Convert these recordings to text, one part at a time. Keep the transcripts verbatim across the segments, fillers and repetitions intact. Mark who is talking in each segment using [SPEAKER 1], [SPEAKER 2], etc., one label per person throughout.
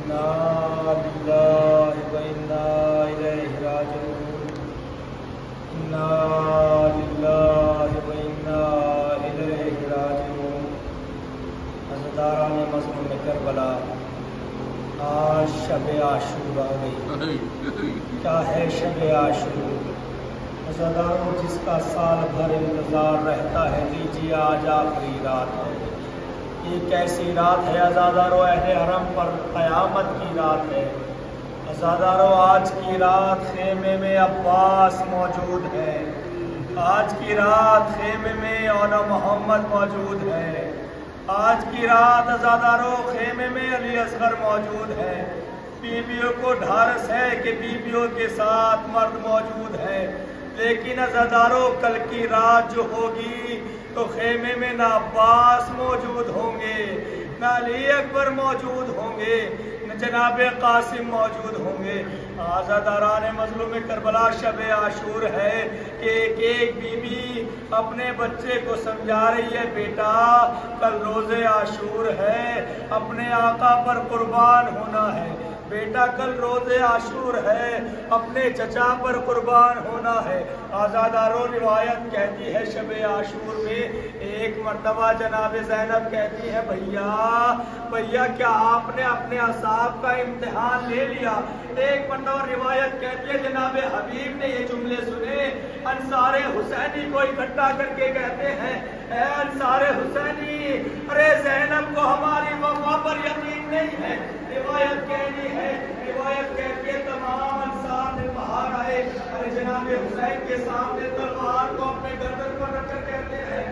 [SPEAKER 1] کربلا آج شب عاشور آ گئی. کیا ہے شب عاشور؟ عزاداروں جس کا سال بھر انتظار رہتا ہے، لیجیے آج آخری رات ہے. یہ کیسی رات ہے عزاداروں؟ اہل حرم پر قیامت کی رات ہے. عزاداروں آج کی رات خیمے میں عباس موجود ہے. آج کی رات خیمے میں اولا محمد موجود ہے. آج کی رات عزاداروں خیمے میں علی اصغر موجود ہے. بیویوں کو ڈھارس ہے کہ بیویوں کے ساتھ مرد موجود ہے، لیکن عزاداروں کل کی رات جو ہوگی تو خیمے میں نہ عباس موجود ہوں گے، نہ علی اکبر موجود ہوں گے، نہ جناب قاسم موجود ہوں گے. عزاداران مظلوم کربلا شب عاشور ہے کہ ایک ایک بی بی اپنے بچے کو سمجھا رہی ہے، بیٹا کل روز عاشور ہے، اپنے آقا پر قربان ہونا ہے. بیٹا کل روز عاشور ہے، اپنے چچا پر قربان ہونا ہے. عزاداروں روایت کہتی ہے شب عاشور میں ایک مرتبہ جناب زینب کہتی ہے، بھیا بھیا کیا آپ نے اپنے اصحاب کا امتحان لے لیا؟ ایک مرتبہ روایت کہتی ہے جناب حبیب نے یہ جملے سنے، انصار حسینی کو اکٹھا کر کے کہتے ہیں، اے انصار حسینی، ارے زینب کو ہماری وفا پر یقین نہیں ہے. روایت کہنی ہے روایت کہتی ہے تمام انصار نے باہر آئے، ارے جناب حسین کے سامنے تلوار کو اپنے گردن پر رکھ کر کہتے ہیں،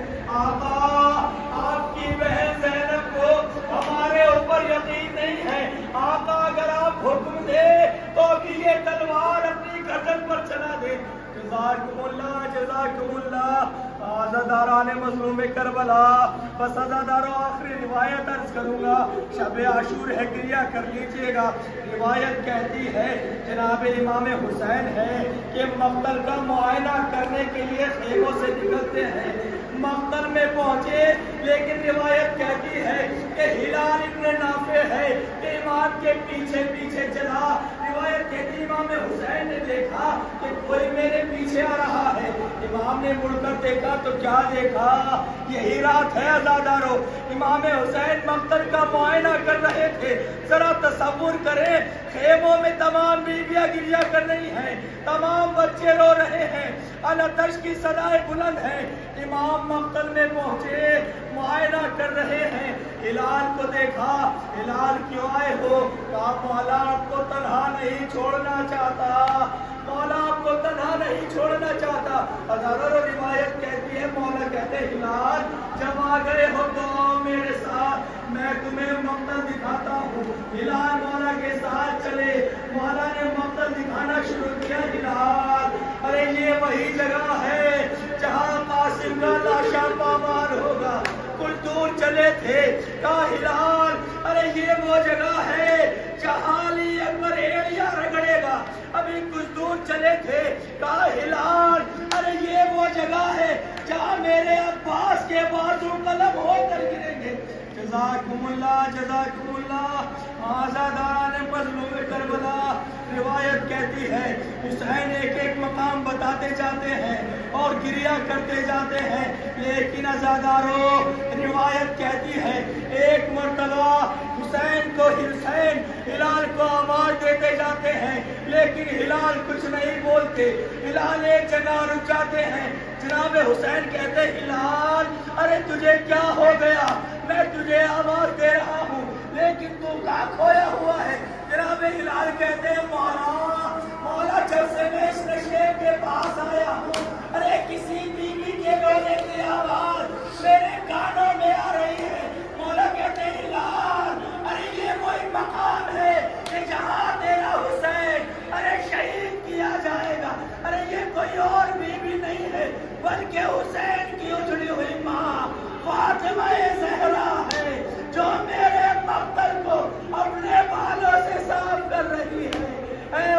[SPEAKER 1] آقا آپ کی بہن زینب کو ہمارے اوپر یقین نہیں ہے، آقا اگر آپ حکم دے تو ابھی یہ تلوار اپنی گردن پر چلا دے. جزاکم اللہ جزاکم اللہ. عزاداران مظلوم کربلا بس عزاداروں آخری روایت عرض کروں گا، شب عاشور ہے گریہ کر لیجئے گا. روایت کہتی ہے جناب امام حسین ہے کہ مقتل کا معائنہ کرنے کے لیے خیموں سے نکلتے ہیں. مقتل میں پہنچے لیکن روایت کہتی ہے کہ ہلال ابن نافع ہے کہ امام کے پیچھے پیچھے چلا. روایت کہتی امام حسین نے دیکھا کہ کوئی میرے پیچھے آ رہا ہے. امام نے مڑ کر دیکھا تو کیا دیکھا؟ یہی رات ہے عزاداروں، امام حسین مقتل کا معائنہ کر رہے تھے. ذرا تصور کریں، خیموں میں تمام بیویاں گریہ کر رہی ہیں، تمام بچے رو رہے ہیں، الاتش کی صدائیں بلند ہیں. امام مقتل میں پہنچے، معائنہ کر رہے ہیں. ہلال کو دیکھا، ہلال کیوں آئے ہو؟ آپ مولا آپ کو تنہا نہیں چھوڑنا چاہتا، مولا آپ کو تنہا نہیں چھوڑنا چاہتا. ہزاروں روایت کہتی ہے مولا کہتے ہیں ہلال جب آ گئے ہو تو میرے ساتھ، میں تمہیں مقتل دکھاتا ہوں. ہلال مولا کے ساتھ چلے، مولا نے مقتل دکھانا شروع کیا. ہلال ارے یہ وہی جگہ ہے جہاں قاسم کا لاشا پامال ہوگا. کچھ دور چلے تھے، کہا ہلال ارے یہ وہ جگہ ہے جہاں علی اکبر ایڑیا رگڑے گا. ابھی کچھ دور چلے تھے، کہا ہلال ارے یہ وہ جگہ ہے جہاں میرے عباس کے بازو قلم ہو کر گریں گے. جزاکم اللہ جزاکم اللہ. عزاداران مظلوم کربلا روایت کہتی ہے حسین ایک ایک مقام بتاتے جاتے ہیں اور گریہ کرتے جاتے ہیں، لیکن عزاداروں روایت کہتی ہے ایک مرتبہ حسین کو حسین ہلال کو آواز دیتے جاتے ہیں، لیکن ہلال کچھ نہیں بولتے. ہلال ایک جگہ رک جاتے ہیں. جناب حسین کہتے ہلال ارے تجھے کیا ہو گیا؟ میں تجھے آواز دے رہا ہوں لیکن تو کہاں کھویا ہوا ہے؟ جناب ہلال کہتے ہیں مولا مولا جب سے میں اس نشے کے پاس آیا ہوں، ارے کسی بیوی کے رونے کی آواز میرے کانوں میں آ رہی ہے. مولا کہتے ہیں ہلال ارے یہ وہی مقام ہے کہ جہاں تیرا حسین ارے شہید کیا جائے گا. ارے یہ کوئی اور بیوی نہیں ہے بلکہ حسین کی اجڑی ہوئی ماں فاطمہ زہرا ہے جو میرے مقتل کو اپنے بالوں سے صاف کر رہی ہے. اے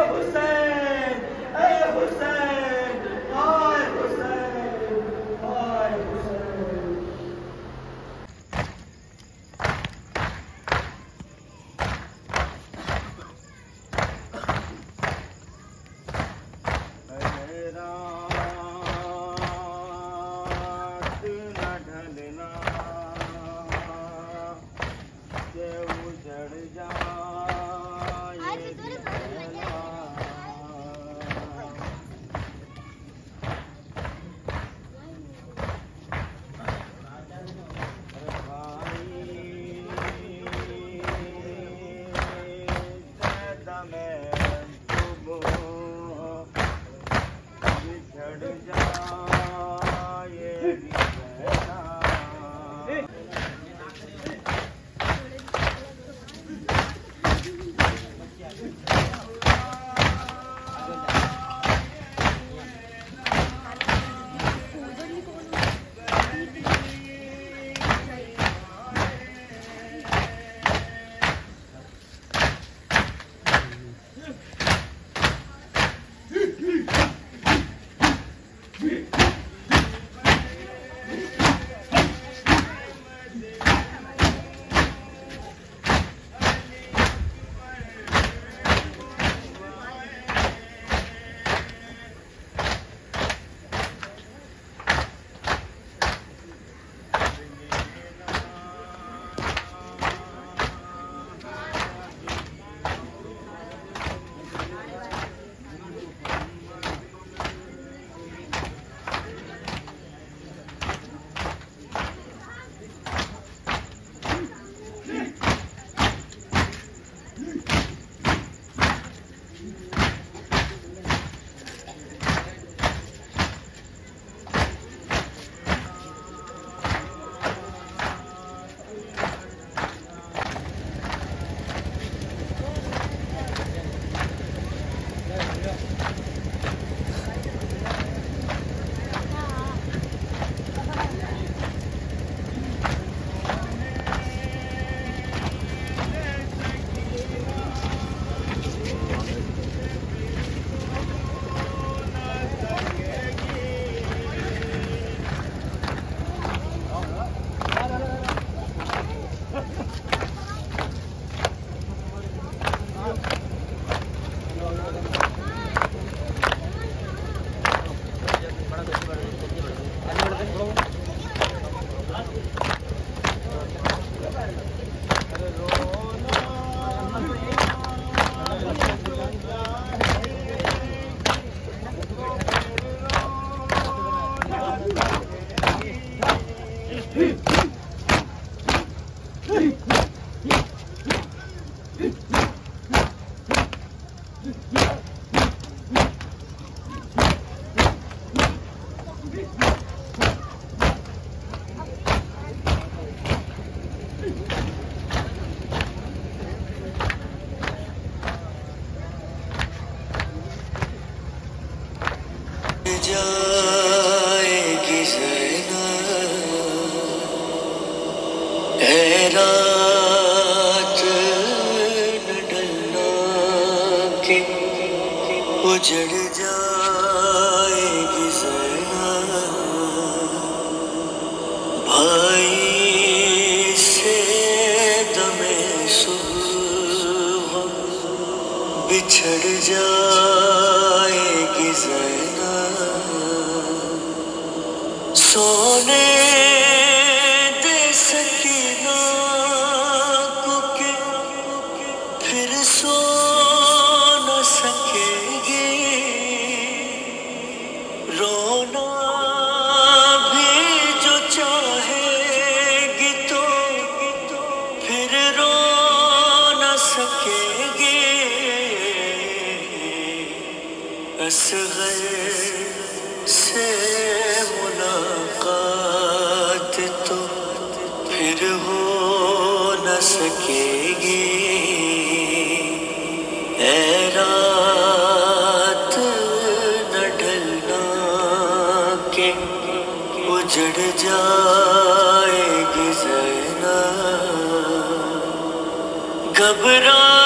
[SPEAKER 1] حسین اے حسین آئے حسین آئے حسین.
[SPEAKER 2] میں صبح بچھڑ جائے گی زینب
[SPEAKER 3] جائے گی زینب اے رات نہ ڈلنا کہ اجڑ جائے گی زینب بھائی سے دم صبح بچھڑ جائے گی زینب سونے دے سکینہ کو کہ پھر سو نہ سکے گی رونا بھی جو چاہے گی تو پھر رو نہ سکے گی اصغر سے ملاقات تو پھر ہو نہ سکے گی اے رات نہ ڈلنا کہ اجڑ جائے گی زینب گھبرا